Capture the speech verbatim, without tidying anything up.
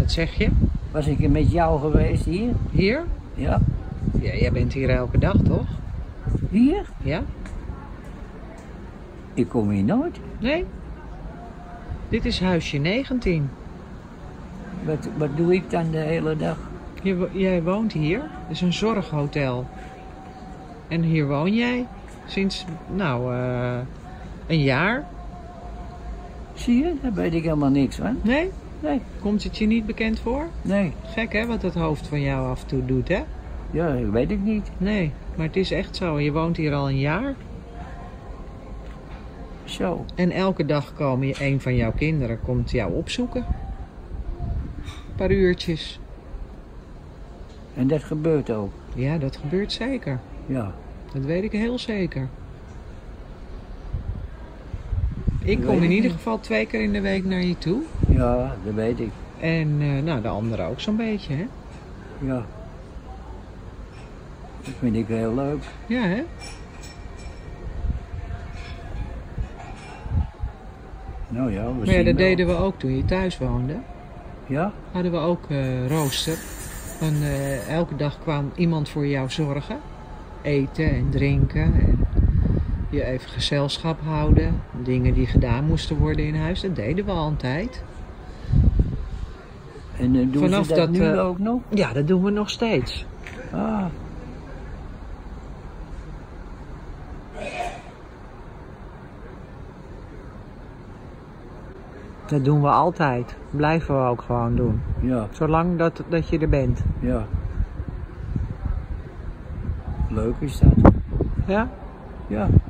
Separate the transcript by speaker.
Speaker 1: Wat zeg je?
Speaker 2: Was ik met jou geweest hier?
Speaker 1: Hier?
Speaker 2: Ja.
Speaker 1: Ja, jij bent hier elke dag, toch?
Speaker 2: Hier?
Speaker 1: Ja?
Speaker 2: Ik kom hier nooit.
Speaker 1: Nee? Dit is huisje negentien.
Speaker 2: Wat, wat doe ik dan de hele dag?
Speaker 1: Je, wo- jij woont hier. Het is een zorghotel. En hier woon jij sinds, nou, eh, een jaar.
Speaker 2: Zie je? Daar weet ik helemaal niks van.
Speaker 1: Nee?
Speaker 2: Nee,
Speaker 1: Komt het je niet bekend voor?
Speaker 2: nee.
Speaker 1: Gek hè, wat het hoofd van jou af en toe doet hè?
Speaker 2: Ja, dat weet ik niet.
Speaker 1: Nee, maar het is echt zo. Je woont hier al een jaar.
Speaker 2: Zo.
Speaker 1: En elke dag komen je, een van jouw kinderen komt jou opzoeken. Een paar uurtjes.
Speaker 2: En dat gebeurt ook.
Speaker 1: Ja, dat gebeurt zeker.
Speaker 2: Ja.
Speaker 1: Dat weet ik heel zeker. Ik
Speaker 2: Dat
Speaker 1: kom
Speaker 2: weet
Speaker 1: in
Speaker 2: ik
Speaker 1: ieder
Speaker 2: niet.
Speaker 1: geval twee keer in de week naar je toe.
Speaker 2: Ja, dat weet ik.
Speaker 1: En eh, nou, de anderen ook zo'n beetje, hè?
Speaker 2: Ja. Dat vind ik heel leuk.
Speaker 1: Ja, hè?
Speaker 2: Nou ja, we
Speaker 1: Maar ja,
Speaker 2: zien
Speaker 1: dat
Speaker 2: wel.
Speaker 1: deden we ook toen je thuis woonde.
Speaker 2: Ja?
Speaker 1: Hadden we ook eh rooster. Van, eh, elke dag kwam iemand voor jou zorgen. Eten en drinken. En je even gezelschap houden. Dingen die gedaan moesten worden in huis. Dat deden we altijd.
Speaker 2: En uh, doen
Speaker 1: Vanaf
Speaker 2: ze dat,
Speaker 1: dat,
Speaker 2: nu
Speaker 1: eh,
Speaker 2: ook nog?
Speaker 1: Ja, dat doen we nog steeds.
Speaker 2: Ah.
Speaker 1: Dat doen we altijd. Blijven we ook gewoon doen.
Speaker 2: Ja,
Speaker 1: Zolang dat, dat je er bent.
Speaker 2: ja. Leuk is dat.
Speaker 1: Ja?
Speaker 2: Ja.